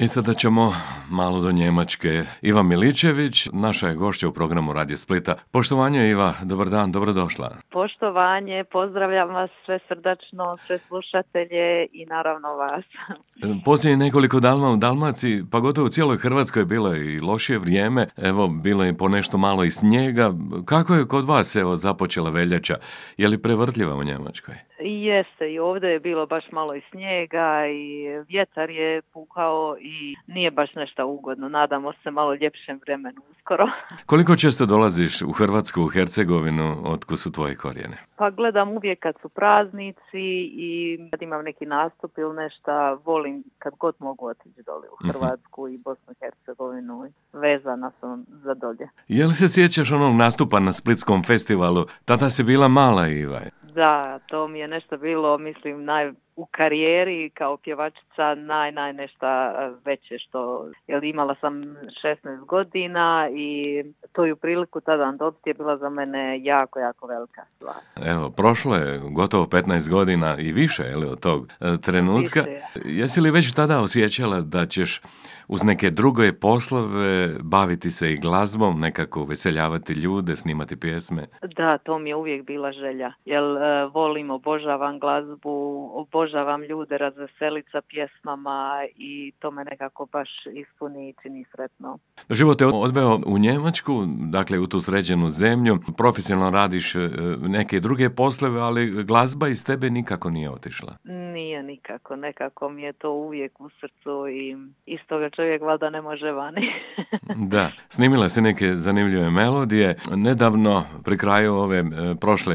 I sada ćemo malo do Njemačke. Iva Miličević, naša je gošća u programu Radio Splita. Poštovanje Iva, dobar dan, dobrodošla. Poštovanje, pozdravljam vas sve srdačno, sve slušatelje i naravno vas. Poslije nekoliko dana u Dalmaciji, pa gotovo u cijeloj Hrvatskoj bilo je i lošije vrijeme, evo bilo je ponešto malo i snijega. Kako je kod vas započela veljača? Je li prevrtljiva u Njemačkoj? Jeste, i ovdje je bilo baš malo i snijega i vjetar je pukao i nije baš nešto ugodno. Nadamo se malo ljepšem vremenu uskoro. Koliko često dolaziš u Hrvatsku, u Hercegovinu, otkud su tvoji korijene? Pa gledam uvijek kad su praznici i kad imam neki nastup ili nešto, volim kad god mogu otići dole u Hrvatsku i Bosnu i Hercegovinu. Vezana sam za dolje. Je li se sjećaš onog nastupa na Splitskom festivalu? Tada si bila mala, Iva. Da, to mi je nešto bilo, mislim, u karijeri kao pjevačica nešto veće što, jer imala sam 16 godina i tu priliku tada dobiti je bila za mene jako, jako velika stvar. Evo, prošlo je gotovo 15 godina i više, od tog trenutka. Više. Jesi li već tada osjećala da ćeš uz neke druge poslove baviti se i glazbom, nekako veseljavati ljude, snimati pjesme? Da, to mi je uvijek bila želja, jer volim, obožavam glazbu, obožavam ljude razveseliti sa pjesmama i to me nekako baš ispuni i čini sretno. Život te odveo u Njemačku, dakle u tu sređenu zemlju, profesionalno radiš neke druge poslove, ali glazba iz tebe nikako nije otišla. Nije nikako, nekako mi je to uvijek u srcu i iz toga čovjek valjda ne može vani. Da, snimila si neke zanimljive melodije. Nedavno, pri kraju ove prošle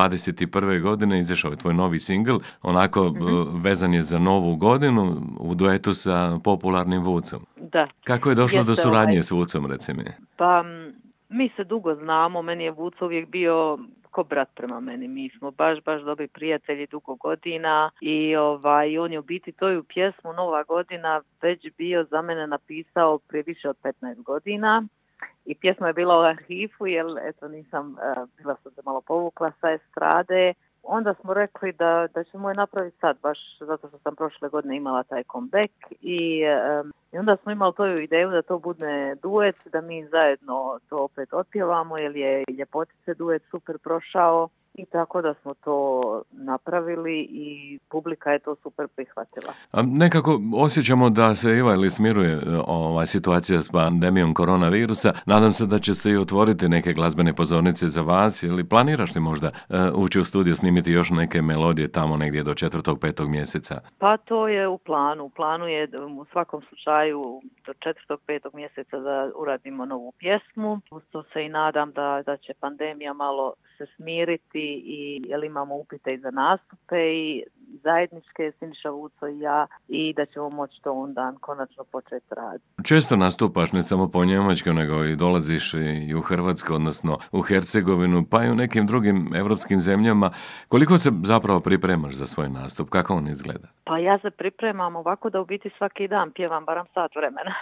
2021. godine, izašao je tvoj novi singl, onako vezan je za novu godinu, u duetu sa popularnim Vucom. Da. Kako je došlo do suradnje s Vucom, reci mi? Pa, mi se dugo znamo, meni je Vuc uvijek bio ko brat prema meni, mi smo baš dobri prijatelji dugo godina i on je u biti toju pjesmu Nova godina već bio za mene napisao prije više od 15 godina i pjesma je bila u arhivu jer nisam, bila sam se malo povukla sa estrade. Onda smo rekli da ćemo je napraviti sad, baš zato što sam prošle godine imala taj comeback i onda smo imali tu ideju da to bude duet, da mi zajedno to opet otpjevamo jer je Ljepotice duet super prošao i tako da smo to napravili i publika je to super prihvatila. Nekako osjećamo da se Iva smiruje situacija s pandemijom koronavirusa. Nadam se da će se i otvoriti neke glazbene pozornice za vas. Ili planiraš li možda ući u studio snimiti još neke melodije tamo negdje do 4. 5. mjeseca? Pa to je u planu. U planu je u svakom slučaju do 4. 5. mjeseca da uradimo novu pjesmu. Usto se i nadam da će pandemija malo se smiriti i jer imamo upite i za nastupe i zajedničke Siniša Vuco i ja i da ćemo moći to onda konačno početi raditi. Često nastupaš ne samo po Njemačkoj nego i dolaziš i u Hrvatsku, odnosno u Hercegovinu, pa i u nekim drugim europskim zemljama. Koliko se zapravo pripremaš za svoj nastup? Kako on izgleda? Pa ja se pripremam ovako da u biti svaki dan pjevam barem sat vremena.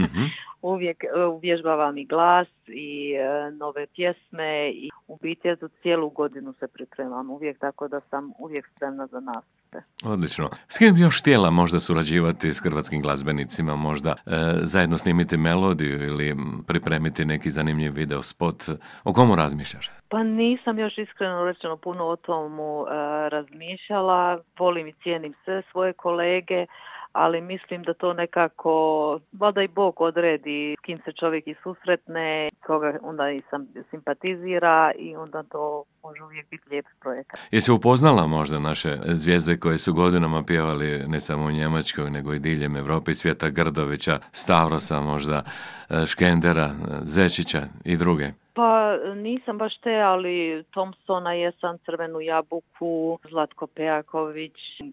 Uvijek uvježbavam i glas i nove pjesme i u biti za cijelu godinu se pripremam uvijek, tako da sam uvijek spremna za nastupe. Odlično. S kim bi još htjela možda surađivati s hrvatskim glazbenicima, možda zajedno snimiti melodiju ili pripremiti neki zanimljiv video spot? O komu razmišljaš? Pa nisam još iskreno rečeno puno o tomu razmišljala. Volim i cijenim sve svoje kolege, ali mislim da to nekako, valjda i Bog odredi s kim se čovjek i susretne, koga onda i simpatizira i onda to može uvijek biti lijep projekat. Jesi upoznala možda naše zvijezde koje su godinama pjevali ne samo u Njemačkoj, nego i diljem Europe, Svijeta Grdovića, Stavrosa možda, Škendera, Zečića i druge? Pa nisam baš te, ali Thompsona jesam, Crvenu jabuku, Zlatko Pejaković,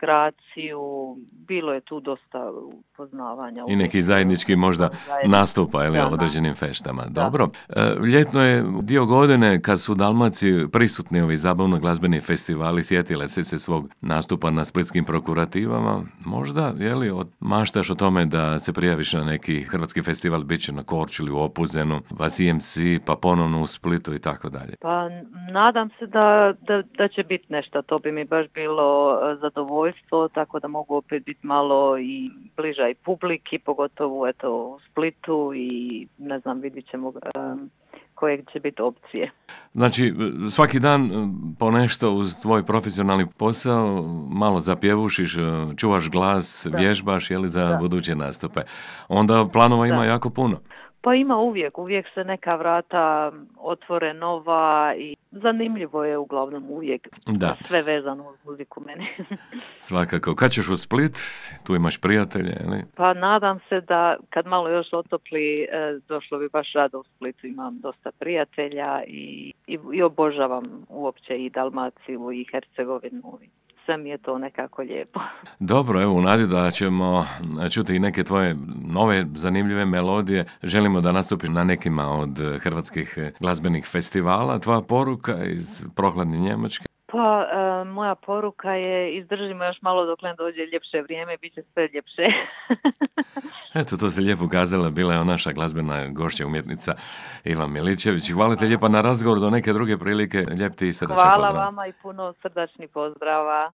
Graciju, bilo je tu dosta upoznavanja. I neki zajednički možda nastupa određenim feštama. Da. Dobro. Ljetno je dio godine kad su u Dalmaciji prisutni ovi zabavno-glazbeni festivali, sjetile se svog nastupa na splitskim prokurativama. Možda, maštaš o tome da se prijaviš na neki hrvatski festival, bit će na Korčuli, u Opuzenu, CMC, pa ponovno u Splitu i tako dalje? Pa nadam se da će biti nešto, to bi mi baš bilo zadovoljstvo, tako da mogu opet biti malo i bliža i publiki, pogotovo eto u Splitu i ne znam, vidit ćemo koje će biti opcije. Znači, svaki dan po nešto uz tvoj profesionalni posao, malo zapjevušiš, čuvaš glas, vježbaš za buduće nastupe. Onda planova ima jako puno. Pa ima uvijek se neka vrata otvore nova i zanimljivo je uglavnom uvijek. Da. Sve vezano uz muziku meni. Svakako. Kad ćeš u Split, tu imaš prijatelje, ili? Pa nadam se da kad malo još otopli, došlo bi baš rado u Splitu. Imam dosta prijatelja i obožavam uopće i Dalmaciju i Hercegovinu. Sve mi je to nekako lijepo. Dobro, evo u nadi da ćemo čuti i neke tvoje nove zanimljive melodije. Želimo da nastupiš na nekima od hrvatskih glazbenih festivala. Tvoja poruka iz prohladne Njemačke? Pa, moja poruka je izdržimo još malo dok ne dođe ljepše vrijeme, bit će sve ljepše. Eto, to se lijepo kazala, bila je naša glazbena gošća umjetnica Iva Miličević. Hvala te lijepa na razgovor, do neke druge prilike, lijep ti i srdačan pozdrav. Hvala vama i puno srdačnih pozdrava.